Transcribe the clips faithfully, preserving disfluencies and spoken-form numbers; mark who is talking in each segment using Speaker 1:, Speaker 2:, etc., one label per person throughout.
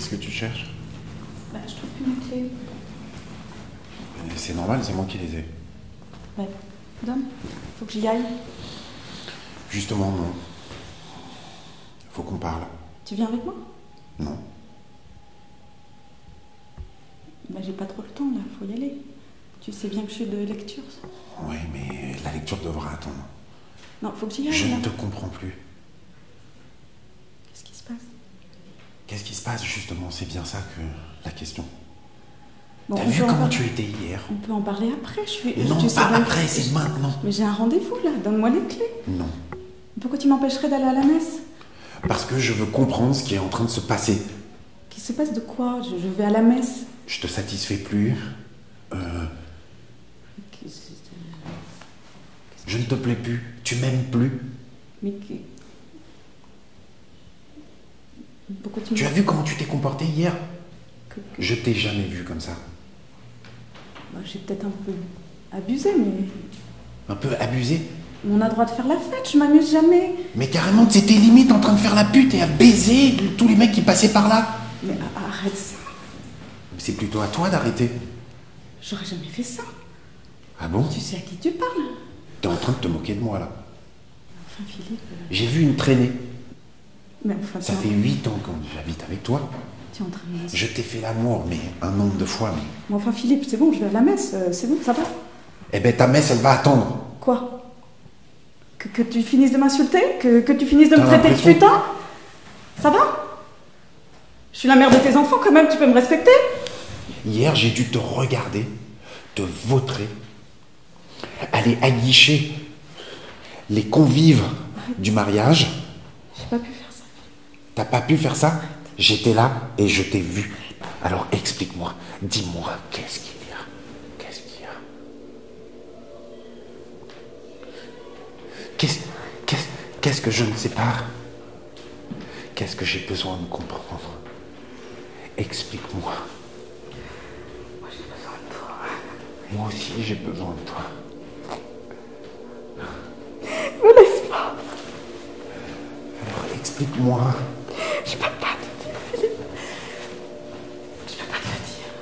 Speaker 1: Qu'est-ce que tu cherches?
Speaker 2: Bah, je trouve plus mes clés.
Speaker 1: C'est normal, c'est moi qui les ai.
Speaker 2: Bah, donne. Faut que j'y aille.
Speaker 1: Justement, non. Faut qu'on parle.
Speaker 2: Tu viens avec moi?
Speaker 1: Non.
Speaker 2: Bah, j'ai pas trop le temps, là. Faut y aller. Tu sais bien que je suis de lecture, ça.
Speaker 1: Oui, mais la lecture devra attendre.
Speaker 2: Non, faut que j'y aille,
Speaker 1: Je
Speaker 2: là.
Speaker 1: ne te comprends plus.
Speaker 2: Qu'est-ce qui se passe?
Speaker 1: Qu'est-ce qui se passe, justement? C'est bien ça que la question.
Speaker 2: Bon,
Speaker 1: T'as
Speaker 2: on
Speaker 1: vu
Speaker 2: peut en
Speaker 1: comment
Speaker 2: par-
Speaker 1: tu étais hier?
Speaker 2: On peut en parler après. Je suis.
Speaker 1: Non,
Speaker 2: tu sais
Speaker 1: pas
Speaker 2: bien que-
Speaker 1: après, c'est maintenant.
Speaker 2: Mais j'ai un rendez-vous, là. Donne-moi les clés.
Speaker 1: Non.
Speaker 2: Pourquoi tu m'empêcherais d'aller à la messe?
Speaker 1: Parce que je veux comprendre ce qui est en train de se passer.
Speaker 2: Qu'il se passe de quoi? je, je vais à la messe.
Speaker 1: Je te satisfais plus. Euh,
Speaker 2: Qu'est-ce-
Speaker 1: je ne te plais plus. Tu m'aimes plus.
Speaker 2: Mais qui... Pourquoi tu me...
Speaker 1: Tu as vu comment tu t'es comporté hier?
Speaker 2: que- que-
Speaker 1: Je t'ai jamais vu comme ça.
Speaker 2: Bah, j'ai peut-être un peu abusé, mais...
Speaker 1: Un peu abusé.
Speaker 2: On a le droit de faire la fête, je m'amuse jamais.
Speaker 1: Mais carrément, c'était limite en train de faire la pute et à baiser tous les mecs qui passaient par là.
Speaker 2: Mais a- arrête ça.
Speaker 1: C'est plutôt à toi d'arrêter.
Speaker 2: J'aurais jamais fait ça.
Speaker 1: Ah bon?
Speaker 2: Tu sais à qui tu parles?
Speaker 1: T'es en train de te moquer de moi là.
Speaker 2: Enfin, Philippe... euh,
Speaker 1: J'ai vu une traînée.
Speaker 2: Mais enfin,
Speaker 1: Ça
Speaker 2: tu
Speaker 1: fait
Speaker 2: es en-
Speaker 1: huit ans que j'habite avec toi.
Speaker 2: tu es en train de...
Speaker 1: Je t'ai fait l'amour, mais un nombre de fois. Mais...
Speaker 2: Mais enfin, Philippe, c'est bon, je vais à la messe. euh, C'est bon, ça va?
Speaker 1: Eh ben ta messe, elle va attendre.
Speaker 2: Quoi? que, que tu finisses de m'insulter? que, que tu finisses de me
Speaker 1: T'as
Speaker 2: traiter de
Speaker 1: l'impression-
Speaker 2: putain? Ça va? Je suis la mère de tes enfants quand même, tu peux me respecter?
Speaker 1: Hier, j'ai dû te regarder, te vautrer, aller aguicher les convives du mariage.
Speaker 2: J'ai pas pu faire ça.
Speaker 1: T'as pas pu faire ça? J'étais là et je t'ai vu. Alors explique-moi, dis-moi, qu'est-ce qu'il y a? Qu'est-ce qu'il y a? Qu'est-ce, qu'est-ce, qu'est-ce que je ne sais pas? Qu'est-ce que j'ai besoin de comprendre? Explique-moi.
Speaker 2: Moi, j'ai besoin de toi.
Speaker 1: Moi aussi, j'ai besoin de toi.
Speaker 2: Me laisse pas.
Speaker 1: Alors explique-moi.
Speaker 2: Je peux pas te dire, Philippe. Je peux pas te le dire.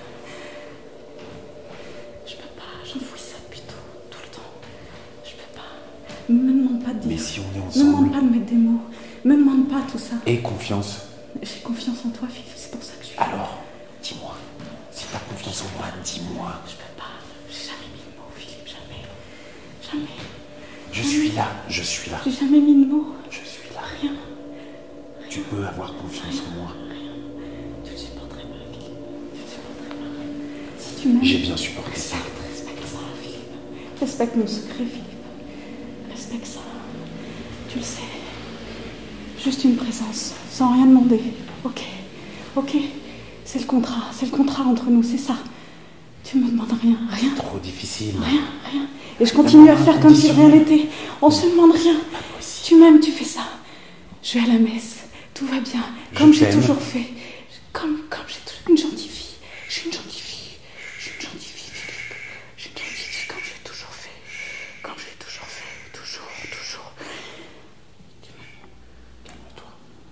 Speaker 2: Je peux pas. J'enfouis ça depuis tout, tout le temps. Je peux pas. Me demande pas de dire.
Speaker 1: Mais si on est
Speaker 2: Me demande
Speaker 1: ensemble.
Speaker 2: pas de mettre des mots. Me demande pas tout ça.
Speaker 1: Aie confiance.
Speaker 2: J'ai confiance en toi, Philippe. C'est pour ça que je suis.
Speaker 1: Alors, dis-moi. Si t'as confiance en moi, dis-moi.
Speaker 2: Je peux pas. J'ai jamais mis de mots, Philippe. Jamais. Jamais.
Speaker 1: Je suis là, je suis là.
Speaker 2: J'ai jamais mis de mots.
Speaker 1: Je suis là.
Speaker 2: Rien.
Speaker 1: Tu peux avoir confiance en moi.
Speaker 2: Tu le supporterais pas, Philippe. Tu le supporterais pas. Si tu m'aimes.
Speaker 1: J'ai bien supporté ça.
Speaker 2: Respecte, respecte ça, Philippe. Respecte mon secret, Philippe. Respecte ça. Tu le sais. Juste une présence, sans rien demander. Ok. Ok. C'est le contrat. C'est le contrat entre nous, c'est ça. Tu me demandes rien. Rien.
Speaker 1: Trop difficile.
Speaker 2: Rien. Rien. Et je continue à faire comme si rien n'était. On se demande rien. Tu m'aimes, tu fais ça. Je vais à la messe. Tout va bien. Comme
Speaker 1: Je
Speaker 2: j'ai
Speaker 1: t'aime.
Speaker 2: toujours fait. Comme, comme j'ai toujours... Une gentille fille. Je suis une gentille fille. Je suis une gentille fille, Philippe. Je suis une gentille fille comme j'ai toujours fait. Comme j'ai toujours fait. Toujours, toujours.
Speaker 1: Calme-toi.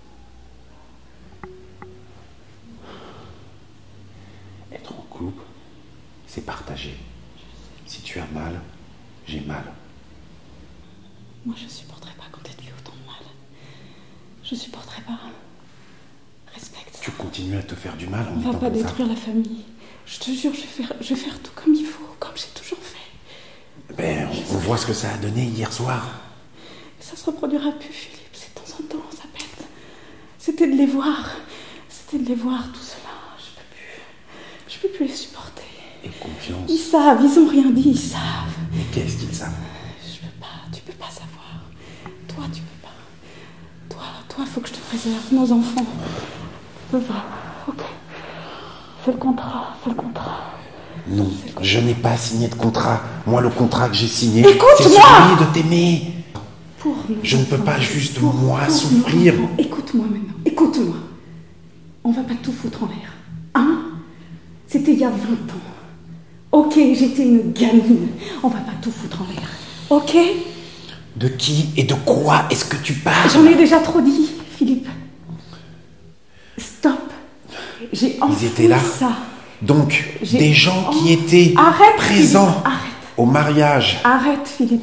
Speaker 1: Être en couple, c'est partager. Si tu as mal, j'ai mal.
Speaker 2: Moi, je supporterai pas quand tu vis autant de mal. Je supporterai pas. Respecte ça.
Speaker 1: Tu continues à te faire du mal en
Speaker 2: On va
Speaker 1: étant
Speaker 2: pas
Speaker 1: comme ça.
Speaker 2: détruire la famille. Je te jure, je vais faire, je vais faire tout comme il faut, comme j'ai toujours fait.
Speaker 1: Ben, on, on voit ce que ça a donné hier soir.
Speaker 2: Ça se reproduira plus, Philippe. C'est de temps en temps, ça pète. C'était de les voir. C'était de les voir, tout cela. Je peux plus. Je peux plus les supporter.
Speaker 1: Et confiance.
Speaker 2: Ils savent, ils ont rien dit, ils savent.
Speaker 1: Mais qu'est-ce qu'ils savent?
Speaker 2: Je peux pas, tu peux pas savoir. Toi, tu peux pas. Toi, toi, faut que je te préserve. Nos enfants. Je peux pas. Ok. C'est le contrat, c'est le contrat.
Speaker 1: Non, je n'ai pas signé de contrat. Moi, le contrat que j'ai signé,
Speaker 2: Écoute-moi!
Speaker 1: c'est celui de t'aimer.
Speaker 2: Pour nos
Speaker 1: Je ne peux
Speaker 2: enfants.
Speaker 1: pas juste,
Speaker 2: Pour-
Speaker 1: moi,
Speaker 2: pour nos
Speaker 1: souffrir.
Speaker 2: enfants. Écoute-moi maintenant, écoute-moi. On va pas tout foutre en l'air. Hein? C'était il y a vingt ans. Ok, j'étais une gamine. On va pas tout foutre en l'air. Ok?
Speaker 1: De qui et de quoi est-ce que tu parles?
Speaker 2: J'en ai déjà trop dit, Philippe. Stop. J'ai
Speaker 1: Ils
Speaker 2: enfoui
Speaker 1: étaient là.
Speaker 2: ça.
Speaker 1: Donc,
Speaker 2: J'ai
Speaker 1: des gens qui
Speaker 2: enf-
Speaker 1: étaient
Speaker 2: Arrête,
Speaker 1: présents
Speaker 2: Philippe, arrête.
Speaker 1: au mariage.
Speaker 2: Arrête, Philippe.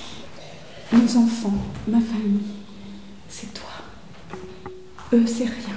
Speaker 2: Mes enfants, ma famille, c'est toi. Eux, c'est rien.